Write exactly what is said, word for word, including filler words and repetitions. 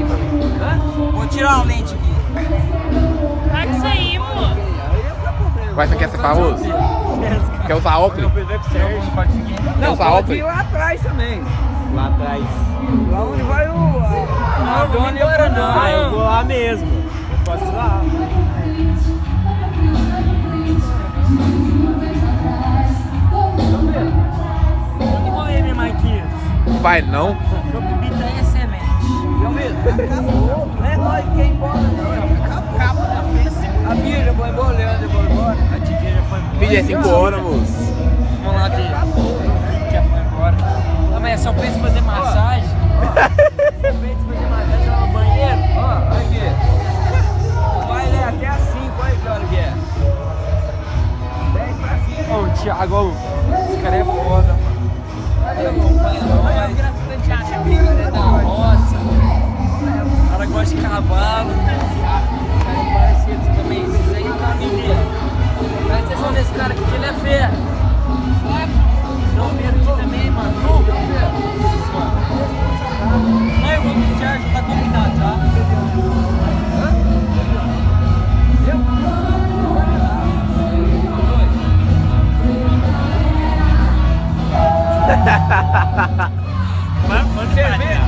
aqui pra mim. Hã? Vou tirar a lente aqui. Faz isso aí, moço. Mas você quer ser famoso? Quer usar óculos? Não, usar pode óculos? ir lá atrás também. Lá atrás. Lá onde vai o... A, a Não, dona e o agora não. Fernando. Ah, eu vou lá mesmo. Eu posso ir lá. Onde vou ver minha Marquinhos? Não vai não? Sua bebida é excelente. Eu mesmo. Acabou. Não é nós que quer ir embora, não. Acabou da festa. A Bia já foi embora, o Leandro já foi embora. A Titia já foi embora. Filho, é cinco horas, moço. Vamos lá ver. O já foi embora. Ah, mas é só pra eles fazer massagem. Só pra eles fazer massagem lá no banheiro. Ó, olha aqui. O baile é até às cinco, olha que hora que é. dez pra cinco. Ô, o Thiago, ó, esse cara é foda, mano. Cadê o companheiro? Olha as graças da Titia da roça. O cara gosta de cavalo. O cara é parecido também. Esses aí é o caminho dele. Presta atenção nesse cara aqui que ele é fera. Dá um medo aqui também, mano. Não, eu vou me já tá combinado, tá? Mano, você vê?